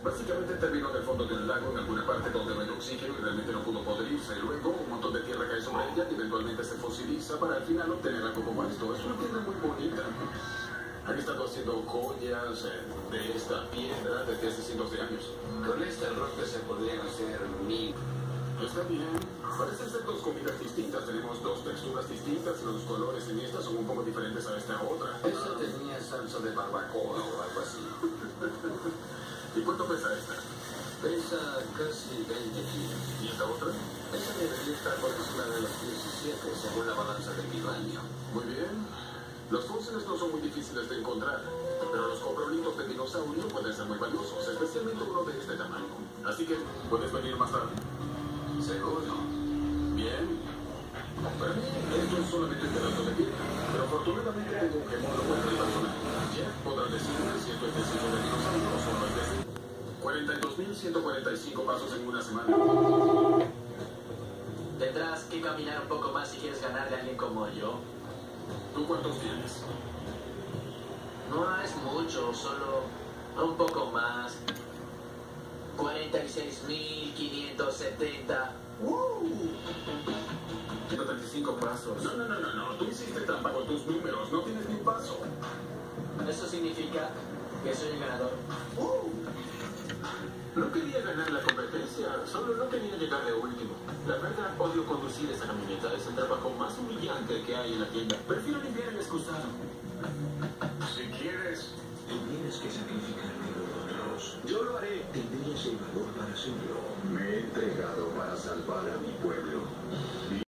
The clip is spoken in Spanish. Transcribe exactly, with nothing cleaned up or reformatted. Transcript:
Básicamente terminó en el fondo de un lago, en alguna parte donde no hay oxígeno y realmente no pudo podrirse. Luego un montón de tierra cae sobre ella y eventualmente se fosiliza para al final obtener algo como esto. Es una piedra muy bonita. Han estado haciendo joyas eh, de esta piedra desde hace cientos de años. Con esta roca se podrían hacer mil. Está bien. Parecen ser dos comidas distintas. Tenemos dos texturas distintas y los colores en esta son un poco diferentes a esta otra. Esa tenía salsa de barbacoa o algo así. ¿Y cuánto pesa esta? Pesa casi veinte kilos. ¿Y esta otra? Esa debería estar por encima de los diecisiete, según la balanza de mi baño. Muy bien. Los fósiles no son muy difíciles de encontrar, pero los coprolitos de dinosaurio pueden ser muy valiosos, especialmente uno de este tamaño. Así que, ¿puedes venir más tarde? Seguro. Bien. Para mí, esto es solamente un pedazo de piedra, pero afortunadamente tengo un gemólogo entre el personaje. Jeff podrá decirme si esto es testigo de dinosaurio o solo es de cuarenta y dos mil ciento cuarenta y cinco pasos en una semana. Tendrás que caminar un poco más si quieres ganarle a alguien como yo. ¿Tú cuántos tienes? No es mucho, solo un poco más. cuarenta y seis mil quinientos setenta. ¡Uh! ciento treinta y cinco pasos. No, no, no, no, no. Tú hiciste trampa con tus números. No tienes ni un paso. Eso significa que soy el ganador. ¡Uh! No quería ganar la competencia, solo no quería llegar de último. La verdad, odio conducir esa camioneta. Es el trabajo más humillante que hay en la tienda. Prefiero limpiar el excusado. Si quieres. Tienes que sacrificarte por otros. Yo lo haré. Tendrías el valor para hacerlo. Me he entregado para salvar a mi pueblo.